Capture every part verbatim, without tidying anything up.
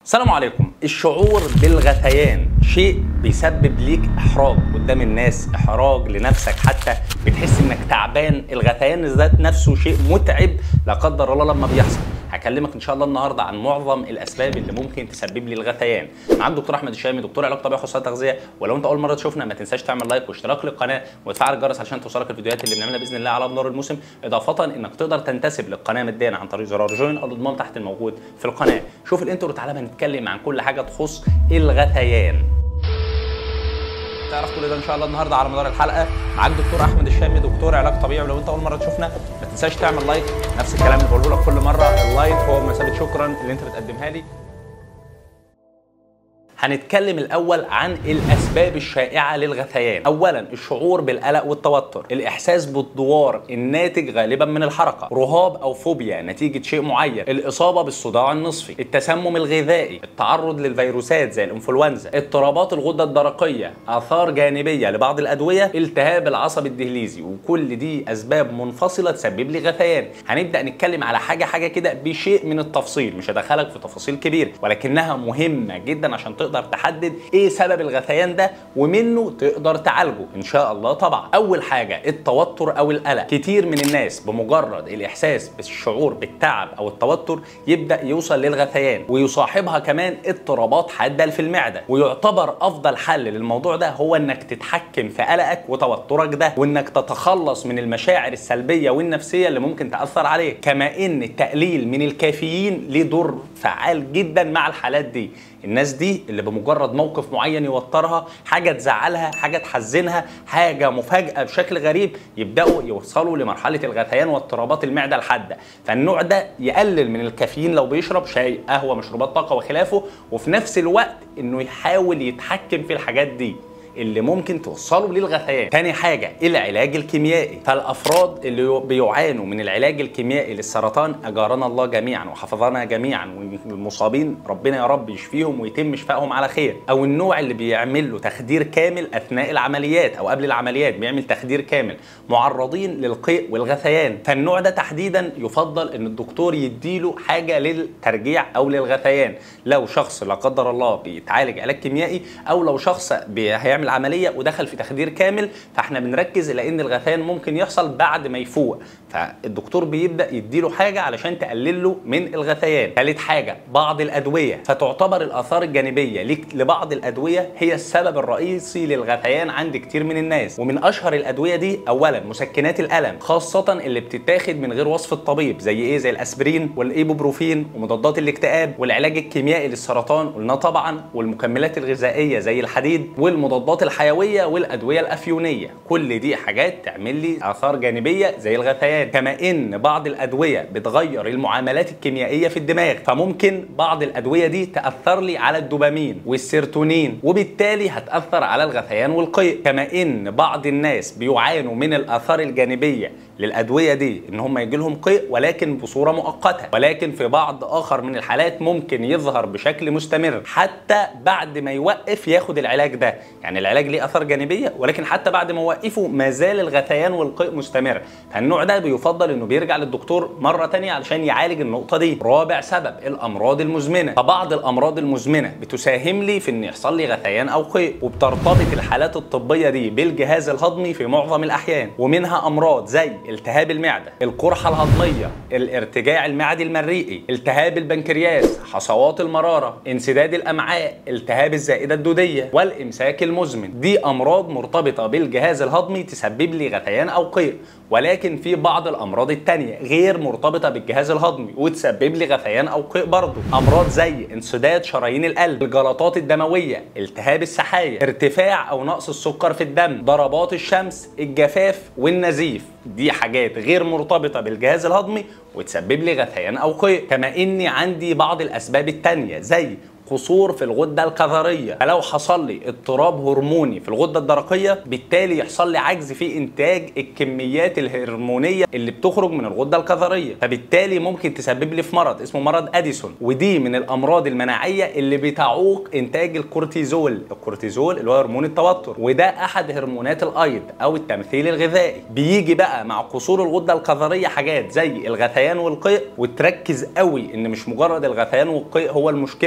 السلام عليكم. الشعور بالغثيان شيء بيسبب ليك احراج قدام الناس، احراج لنفسك، حتى بتحس انك تعبان. الغثيان ذات نفسه شيء متعب لا قدر الله لما بيحصل. هكلمك ان شاء الله النهارده عن معظم الاسباب اللي ممكن تسبب لي الغثيان. معاك دكتور احمد الشامي، دكتور علاج طبيعي واخصائي تغذيه. ولو انت اول مره تشوفنا ما تنساش تعمل لايك واشتراك للقناه وتفعل الجرس عشان توصلك الفيديوهات اللي بنعملها باذن الله على مدار الموسم، اضافه انك تقدر تنتسب للقناه ماديا عن طريق زرار جوين او الضمان تحت الموجود في القناه. شوف الانترو، تعالى نتكلم عن كل حاجه تخص الغثيان. تعرف كل ده ان شاء الله النهارده على مدار الحلقه. معاك دكتور احمد الشامي، دكتور علاج طبيعي. ولو انت اول مره تشوفنا ما تنساش تعمل لايك، نفس الكلام اللي بقوله لك كل مره، اللايك هو مثابه شكرا اللي انت بتقدمها لي. هنتكلم الاول عن الاسباب الشائعه للغثيان. اولا الشعور بالقلق والتوتر، الاحساس بالدوار الناتج غالبا من الحركه، رهاب او فوبيا نتيجه شيء معين، الاصابه بالصداع النصفي، التسمم الغذائي، التعرض للفيروسات زي الانفلونزا، اضطرابات الغده الدرقيه، اثار جانبيه لبعض الادويه، التهاب العصب الدهليزي. وكل دي اسباب منفصله تسبب لي غثيان. هنبدا نتكلم على حاجه حاجه كده بشيء من التفصيل، مش هدخلك في تفاصيل كبيره ولكنها مهمه جدا عشان تقدر تحدد ايه سبب الغثيان ده ومنه تقدر تعالجه ان شاء الله. طبعا اول حاجه التوتر او القلق. كتير من الناس بمجرد الاحساس بالشعور بالتعب او التوتر يبدا يوصل للغثيان، ويصاحبها كمان اضطرابات حاده في المعده. ويعتبر افضل حل للموضوع ده هو انك تتحكم في قلقك وتوترك ده، وانك تتخلص من المشاعر السلبيه والنفسيه اللي ممكن تاثر عليك. كما ان التقليل من الكافيين ليه دور فعال جدا مع الحالات دي. الناس دي اللي بمجرد موقف معين يوترها، حاجه تزعلها، حاجه تحزنها، حاجه مفاجاه بشكل غريب، يبداوا يوصلوا لمرحله الغثيان واضطرابات المعده الحاده. فالنوع ده يقلل من الكافيين لو بيشرب شاي، قهوه، مشروبات طاقه وخلافه، وفي نفس الوقت انه يحاول يتحكم في الحاجات دي اللي ممكن توصلوا للغثيان. تاني حاجة العلاج الكيميائي. فالأفراد اللي بيعانوا من العلاج الكيميائي للسرطان أجارنا الله جميعا وحفظنا جميعا، والمصابين ربنا يا رب يشفيهم ويتم شفائهم على خير. أو النوع اللي بيعمل له تخدير كامل أثناء العمليات أو قبل العمليات، بيعمل تخدير كامل، معرضين للقيء والغثيان. فالنوع ده تحديدا يفضل إن الدكتور يديله حاجة للترجيع أو للغثيان. لو شخص لا قدر الله بيتعالج علاج كيميائي، أو لو شخص هيعمل العمليه ودخل في تخدير كامل، فاحنا بنركز لان الغثيان ممكن يحصل بعد ما يفوق، فالدكتور بيبدا يديله حاجه علشان تقلل له من الغثيان. ثالث حاجه بعض الادويه. فتعتبر الاثار الجانبيه لبعض الادويه هي السبب الرئيسي للغثيان عند كتير من الناس. ومن اشهر الادويه دي اولا مسكنات الالم، خاصه اللي بتتاخد من غير وصف الطبيب، زي ايه؟ زي الاسبرين والايبوبروفين ومضادات الاكتئاب. والعلاج الكيميائي للسرطان قلنا طبعا، والمكملات الغذائيه زي الحديد والمضادات الحيويه والادويه الافيونيه. كل دي حاجات تعمل لي اثار جانبيه زي الغثيان. كما ان بعض الادويه بتغير المعاملات الكيميائيه في الدماغ، فممكن بعض الادويه دي تاثر لي على الدوبامين والسيروتونين، وبالتالي هتاثر على الغثيان والقيء. كما ان بعض الناس بيعانوا من الاثار الجانبيه للادويه دي ان هم يجي لهم قيء ولكن بصوره مؤقته، ولكن في بعض اخر من الحالات ممكن يظهر بشكل مستمر حتى بعد ما يوقف ياخد العلاج ده. يعني العلاج ليه اثار جانبيه ولكن حتى بعد ما وقفه ما زال الغثيان والقيء مستمر. فالنوع ده بيفضل انه بيرجع للدكتور مره ثانيه علشان يعالج النقطه دي. رابع سبب الامراض المزمنه. فبعض الامراض المزمنه بتساهم لي في ان يحصل لي غثيان او قيء، وبترتبط الحالات الطبيه دي بالجهاز الهضمي في معظم الاحيان. ومنها امراض زي التهاب المعده، القرحه الهضميه، الارتجاع المعدي المريئي، التهاب البنكرياس، حصوات المراره، انسداد الامعاء، التهاب الزائده الدوديه، والامساك المزمن. دي امراض مرتبطه بالجهاز الهضمي تسبب لي غثيان او قيء. ولكن في بعض الامراض التانية غير مرتبطه بالجهاز الهضمي وتسبب لي غثيان او قيء برضه. امراض زي انسداد شرايين القلب، الجلطات الدمويه، التهاب السحايا، ارتفاع او نقص السكر في الدم، ضربات الشمس، الجفاف والنزيف. دي حاجات غير مرتبطه بالجهاز الهضمي وتسبب لي غثيان او قيء. كما اني عندي بعض الاسباب التانية زي قصور في الغده الكظريه. فلو حصل لي اضطراب هرموني في الغده الدرقيه، بالتالي يحصل لي عجز في انتاج الكميات الهرمونيه اللي بتخرج من الغده الكظريه، فبالتالي ممكن تسبب لي في مرض اسمه مرض اديسون. ودي من الامراض المناعيه اللي بتعوق انتاج الكورتيزول. الكورتيزول اللي هو هرمون التوتر، وده احد هرمونات الايض او التمثيل الغذائي. بيجي بقى مع قصور الغده الكظريه حاجات زي الغثيان والقيء، وتركز قوي ان مش مجرد الغثيان والقيء هو المشكله الرئيسيه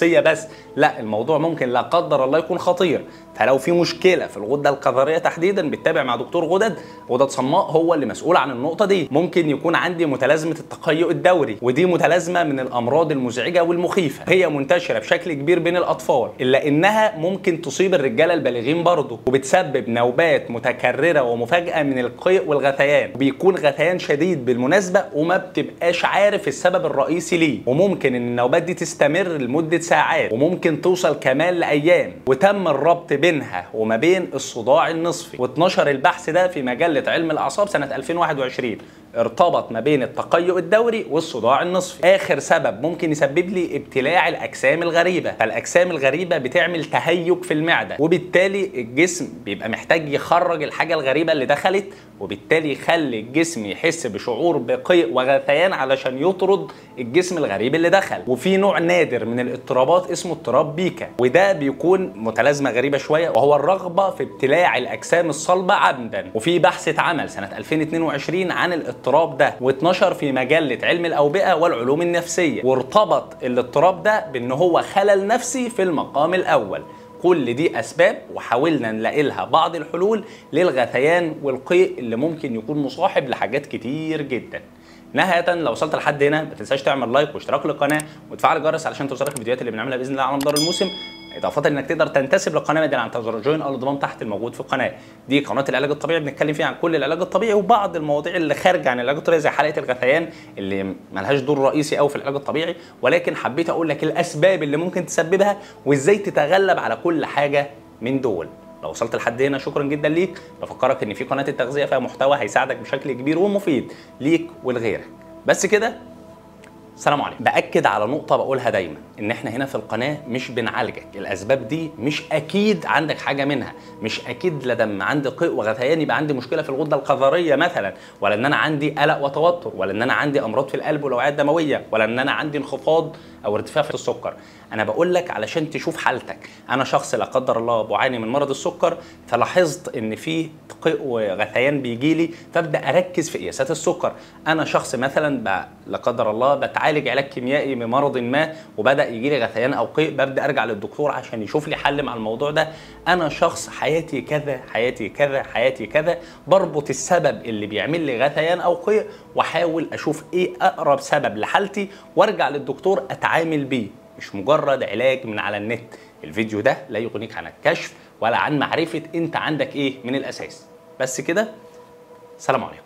تشخيصيه بس، لا الموضوع ممكن لا قدر الله يكون خطير. فلو في مشكله في الغده الكظريه تحديدا بتتابع مع دكتور غدد، غدد صماء هو اللي مسؤول عن النقطه دي. ممكن يكون عندي متلازمه التقيؤ الدوري، ودي متلازمه من الامراض المزعجه والمخيفه، هي منتشره بشكل كبير بين الاطفال، الا انها ممكن تصيب الرجاله البالغين برضه، وبتسبب نوبات متكرره ومفاجئه من القيء والغثيان، وبيكون غثيان شديد بالمناسبه وما بتبقاش عارف السبب الرئيسي ليه، وممكن ان النوبات دي تستمر لمده ساعات، وممكن توصل كمان لايام. وتم الربط بينها وما بين الصداع النصفي، واتنشر البحث ده في مجله علم الاعصاب سنه ألفين وواحد وعشرين، ارتبط ما بين التقيؤ الدوري والصداع النصفي. اخر سبب ممكن يسبب لي ابتلاع الاجسام الغريبه، فالاجسام الغريبه بتعمل تهيج في المعده، وبالتالي الجسم بيبقى محتاج يخرج الحاجه الغريبه اللي دخلت، وبالتالي يخلي الجسم يحس بشعور بقيء وغثيان علشان يطرد الجسم الغريب اللي دخل. وفي نوع نادر من الاضطرابات اسمه اضطراب بيكا، وده بيكون متلازمه غريبه شويه، وهو الرغبه في ابتلاع الاجسام الصلبه عمدا. وفي بحث اتعمل سنه ألفين واتنين وعشرين عن الاضطراب ده، واتنشر في مجله علم الاوبئه والعلوم النفسيه، وارتبط الاضطراب ده بان هو خلل نفسي في المقام الاول. كل دي اسباب وحاولنا نلاقي لها بعض الحلول للغثيان والقيء اللي ممكن يكون مصاحب لحاجات كتير جدا. نهاية لو وصلت لحد هنا ما تنساش تعمل لايك واشتراك للقناه وتفعل الجرس علشان توصلك الفيديوهات اللي بنعملها باذن الله على مدار الموسم، اضافه انك تقدر تنتسب للقناه مجانا عن طريق جوين او الانضمام تحت الموجود في القناه. دي قناه العلاج الطبيعي بنتكلم فيها عن كل العلاج الطبيعي وبعض المواضيع اللي خارجه عن العلاج الطبيعي زي حلقه الغثيان اللي ملهاش دور رئيسي قوي في العلاج الطبيعي، ولكن حبيت اقول لك الاسباب اللي ممكن تسببها وازاي تتغلب على كل حاجه من دول. لو وصلت لحد هنا شكرا جدا ليك، بفكرك ان في قناه التغذيه فيها محتوى هيساعدك بشكل كبير ومفيد ليك ولغيرك. بس كده، سلام عليكم. باكد على نقطه بقولها دايما، ان احنا هنا في القناه مش بنعالجك، الاسباب دي مش اكيد عندك حاجه منها، مش اكيد لا دم عندي قيء وغثيان يبقى عندي مشكله في الغده الكظريه مثلا، ولا ان انا عندي قلق وتوتر، ولا ان انا عندي امراض في القلب والاوعيه الدمويه، ولا ان انا عندي انخفاض او ارتفاع في السكر. انا بقول لك علشان تشوف حالتك. انا شخص لا قدر الله بعاني من مرض السكر، فلاحظت ان في قيء وغثيان بيجي لي، فابدا اركز في قياسات السكر. انا شخص مثلا لا قدر الله بتعالج علاج كيميائي بمرض ما وبدا يجي لي غثيان او قيء، ببدا ارجع للدكتور عشان يشوف لي حل مع الموضوع ده. انا شخص حياتي كذا حياتي كذا حياتي كذا، بربط السبب اللي بيعمل لي غثيان او قيء واحاول اشوف ايه اقرب سبب لحالتي وارجع للدكتور اتعامل بيه، مش مجرد علاج من على النت. الفيديو ده لا يغنيك عن الكشف ولا عن معرفة انت عندك ايه من الاساس. بس كده، سلام عليكم.